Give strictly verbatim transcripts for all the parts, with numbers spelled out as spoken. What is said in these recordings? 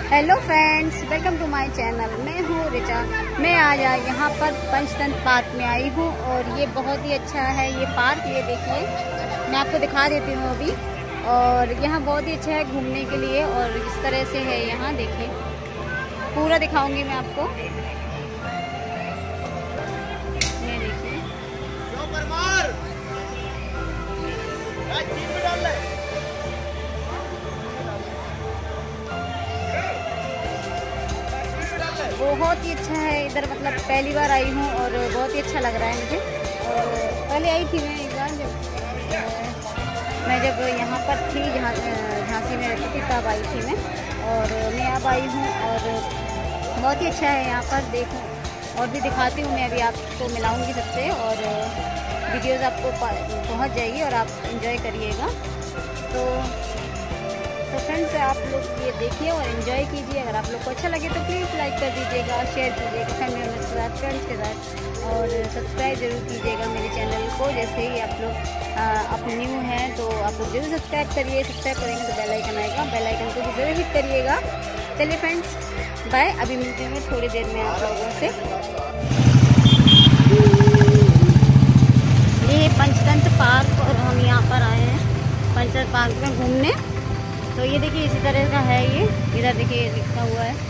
Hello friends, welcome to my channel. मैं हूँ रिचा। मैं आज यहाँ पर पंचतंत्र पार्क में आई हूँ और ये बहुत ही अच्छा है ये पार्क। ये देखिए, मैं आपको दिखा देती हूँ अभी। और यहाँ बहुत ही अच्छा है घूमने के लिए और इस तरह से है यहाँ। देखिए, पूरा दिखाऊंगी मैं आपको। ये देखिए, बहुत ही अच्छा है इधर। मतलब पहली बार आई हूँ और बहुत ही अच्छा लग रहा है मुझे। और पहले आई थी मैं एक बार, जब मैं जब यहाँ पर थी, जहाँ झांसी में रहती थी, तब आई थी मैं। और मैं अब आई हूँ और बहुत ही अच्छा है यहाँ पर। देखो, और भी दिखाती हूँ मैं, अभी आपको मिलाऊंगी सबसे और वीडियोज़ आपको पहुँच जाएगी और आप एंजॉय करिएगा। तो तो फ्रेंड्स, आप लोग ये देखिए और एंजॉय कीजिए। अगर आप लोग को अच्छा लगे तो प्लीज़ लाइक कर दीजिएगा, शेयर कीजिएगा फैमिली मेम्बर्स के साथ, फ्रेंड्स के साथ। और सब्सक्राइब जरूर कीजिएगा मेरे चैनल को। जैसे ही आप लोग आप न्यू हैं तो आप लोग जरूर सब्सक्राइब करिए। सब्सक्राइब करेंगे तो बेल आइकन आएगा, बेल आइकन को भी जरूर हिट करिएगा। चलिए फ्रेंड्स, बाय। अभी मिलते हैं थोड़ी देर में आप लोगों से। ये पंचतंत्र पार्क और हम यहाँ पर आए हैं पंचतंत्र पार्क में घूमने। तो ये देखिए, इसी तरह का है ये। इधर देखिए लिखा हुआ है।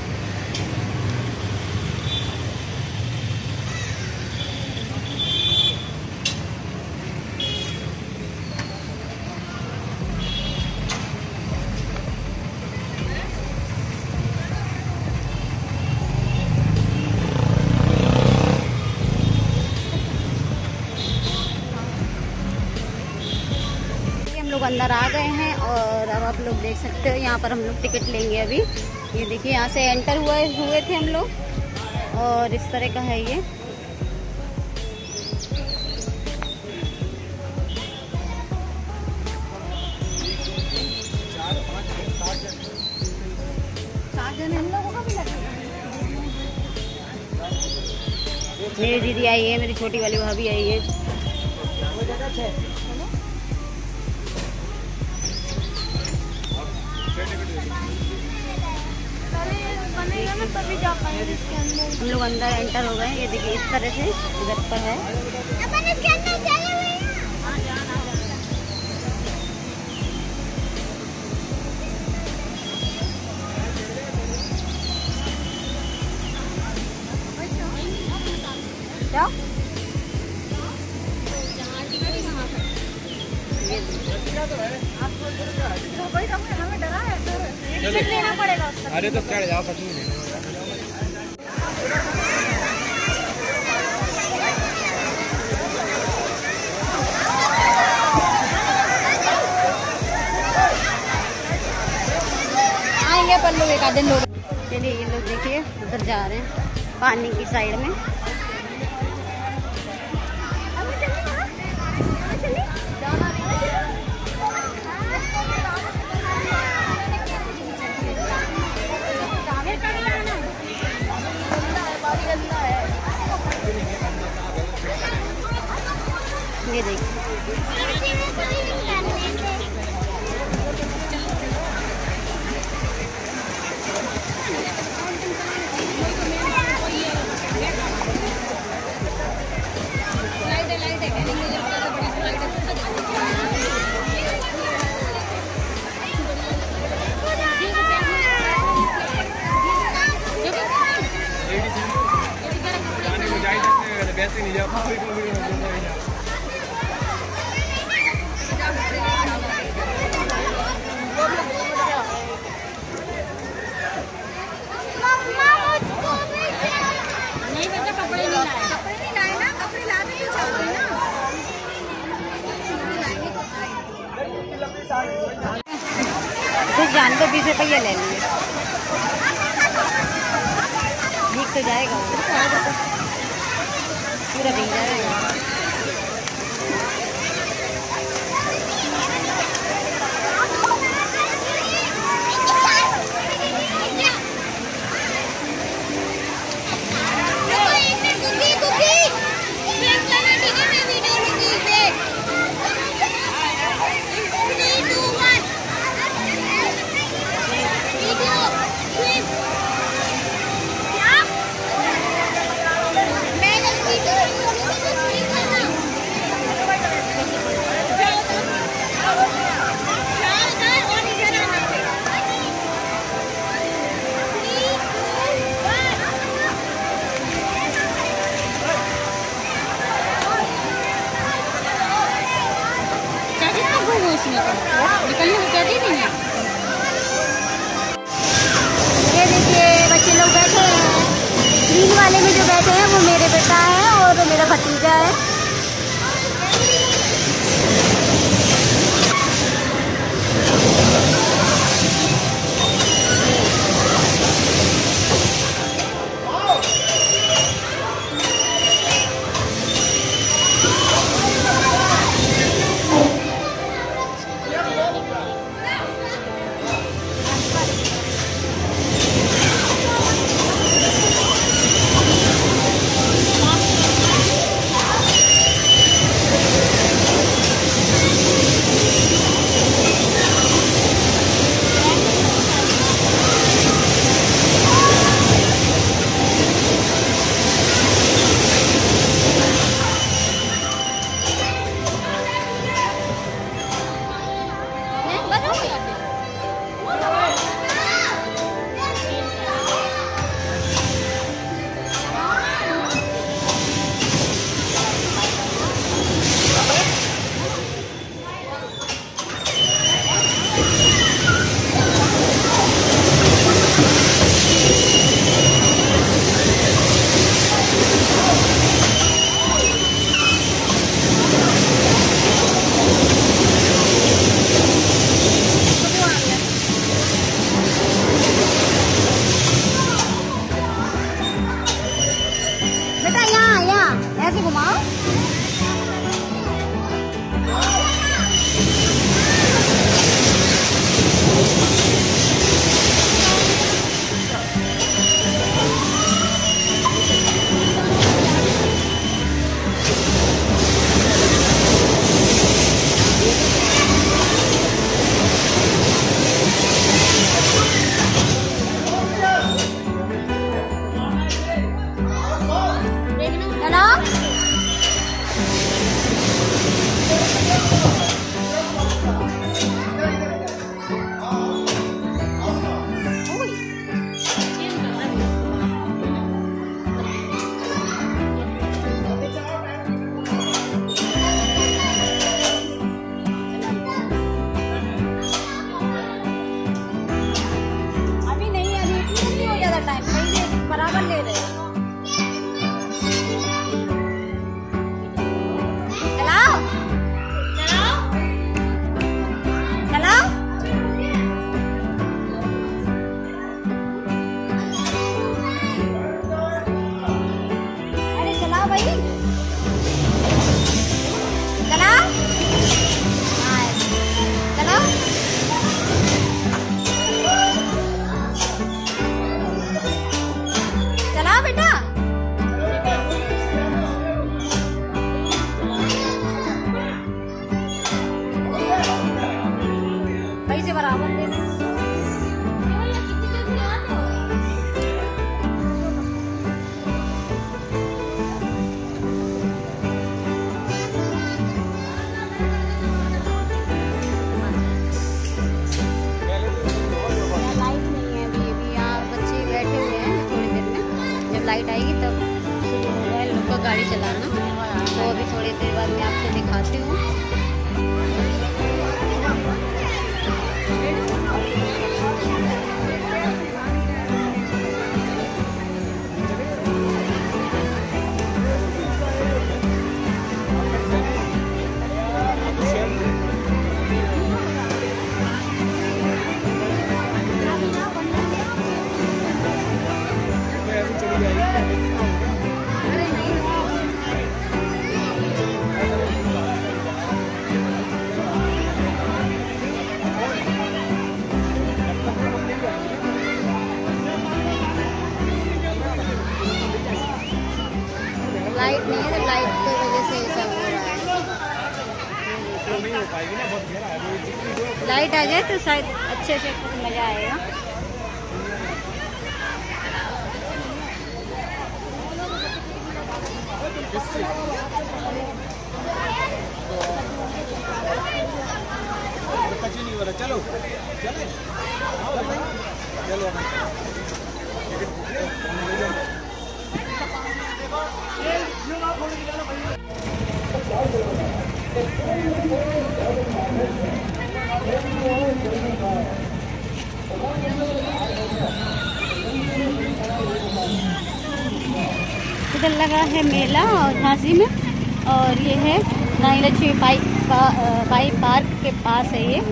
लोग अंदर आ गए हैं और अब आप लोग देख सकते हो यहाँ पर हम लोग टिकट लेंगे अभी। ये देखिए, यहाँ से एंटर हुए हुए थे हम लोग और इस तरह का है ये। मेरी दीदी आई है, मेरी छोटी वाली भाभी आई है। हम लोग अंदर एंटर हो गए। ये देखिए, इस तरह से इधर पर है। क्या लेना पड़ेगा? अरे तो चढ़ जाओ, कहीं नहीं। आएंगे पर लोग एक आधे लोग। चलिए, ये लोग देखिए उधर जा रहे हैं पानी की साइड में। ये देखिए, वैसे नहीं जाओ। कुछ जान तो बीस रुपये ले लिए, भीग तो जाएगा पूरा, भीग जाएगा। इसमें निकलने को कहती नहीं है। ये देखिए बच्चे लोग बैठे हैं, ग्रीन वाले में जो बैठे हैं वो मेरे बेटा है और मेरा भतीजा है। ऐसे घुमाओ। बराबर ले रहे हैं। चलाओ चलाओ चलाओ। अरे चलाओ भाई, चलाओ। हाँ चलाओ। चलाओ बेटा। भाई से बराबर ले ले। लाइट नहीं है अभी, अभी यहाँ बच्चे बैठे हुए हैं। थोड़ी देर में जब लाइट आएगी तब शुरू होगा इन लोग का गाड़ी चलाना। तो अभी थोड़ी देर बाद मैं आपको दिखाती हूँ। लाइट नहीं है तो लाइट की वजह से ऐसा हो रहा है। लाइट आ जाए तो शायद अच्छे से मजा आएगा। चलो चले चलो Thank you. इधर लगा है मेला और झांसी में, और ये है रानी लक्ष्मी बाई पा, बाई पार्क के पास है ये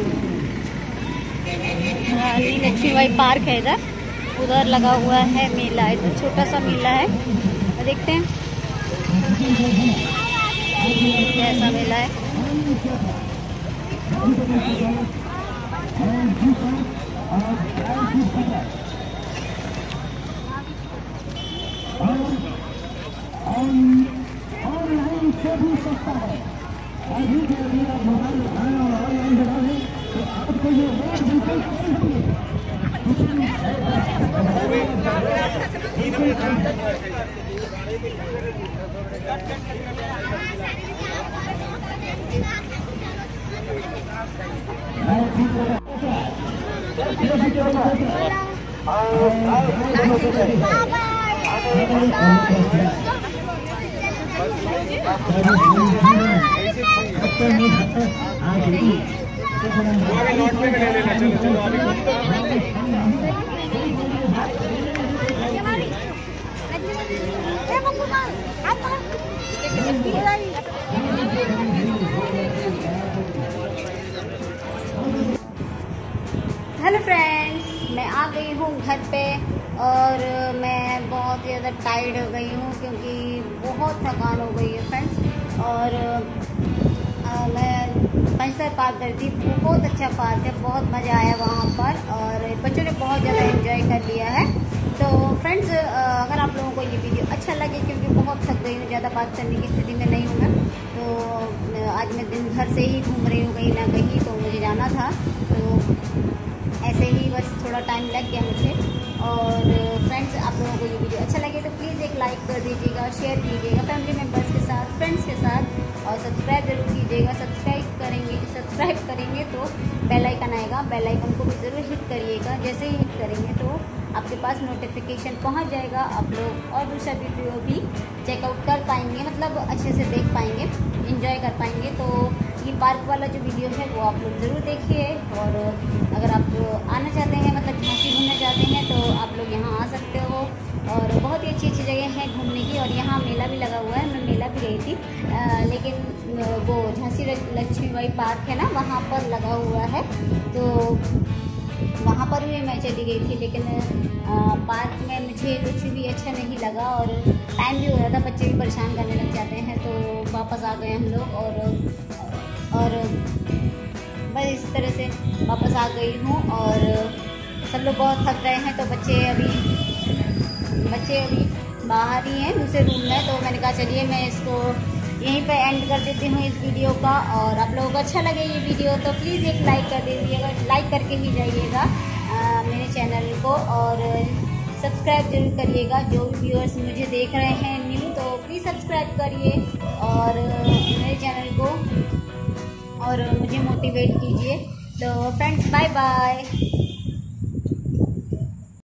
रानी लक्ष्मी बाई पार्क है। इधर उधर लगा हुआ है मेला, इधर छोटा सा मेला है, देखते हैं कैसा मेला है। हेलो फ्रेंड्स, मैं आ गई हूँ घर पे और मैं बहुत ज़्यादा टायर्ड हो गई हूँ क्योंकि बहुत थकान हो गई है फ्रेंड्स। और आ, मैं पंचसर पार्क गई थी, बहुत अच्छा पार्क है, बहुत मज़ा आया वहाँ पर और बच्चों ने बहुत ज़्यादा एंजॉय कर लिया है। तो फ्रेंड्स, अगर आप लोगों को ये वीडियो अच्छा लगे, क्योंकि बहुत थक गई हूँ, ज़्यादा बात करने की स्थिति में नहीं हूँ मैं, तो आज मैं दिन भर से ही घूम रही हूँ कहीं ना कहीं, तो मुझे जाना था, तो ऐसे ही बस थोड़ा टाइम लग गया मुझे। और फ्रेंड्स, आप लोगों को ये वीडियो अच्छा लगे तो प्लीज़ एक लाइक कर दीजिएगा और शेयर कीजिएगा फैमिली मेम्बर्स के साथ, फ्रेंड्स के साथ, और सब्सक्राइब जरूर कीजिएगा। सब्सक्राइब करेंगे सब्सक्राइब करेंगे तो बेल आइकन आएगा, बेल आइकन को भी ज़रूर हिट करिएगा। जैसे ही हिट करेंगे तो आपके पास नोटिफिकेशन पहुंच जाएगा, आप लोग और दूसरा वीडियो भी चेकआउट कर पाएंगे, मतलब अच्छे से देख पाएंगे, एंजॉय कर पाएंगे। तो ये पार्क वाला जो वीडियो है वो आप लोग ज़रूर देखिए। और अगर आप आना चाहते हैं, मतलब झांसी घूमना चाहते हैं, तो आप लोग यहाँ आ सकते हो। और बहुत ही अच्छी अच्छी जगह है घूमने की, और यहाँ मेला भी लगा हुआ है, मैं मेला भी गई थी, आ, लेकिन वो झांसी लक्ष्मी बाई पार्क है ना, वहाँ पर लगा हुआ है, तो वहाँ पर भी मैं चली गई थी। लेकिन आ, पार्क में मुझे कुछ भी अच्छा नहीं लगा और टाइम भी हो रहा था, बच्चे भी परेशान करने लग जाते हैं, तो वापस आ गए हम लोग। और और बस इस तरह से वापस आ गई हूँ, और सब लोग बहुत थक गए हैं, तो बच्चे अभी बच्चे अभी बाहर ही हैं दूसरे रूम में, तो मैंने कहा चलिए मैं इसको यहीं पे एंड कर देती हूँ इस वीडियो का। और आप लोगों को अच्छा लगे ये वीडियो तो प्लीज़ एक लाइक कर दीजिएगा, लाइक करके ही जाइएगा मेरे चैनल को, और सब्सक्राइब जरूर करिएगा। जो भी व्यूअर्स मुझे देख रहे हैं न्यू, तो प्लीज़ सब्सक्राइब करिए और मेरे चैनल को और मुझे मोटिवेट कीजिए। तो फ्रेंड्स, बाय बाय।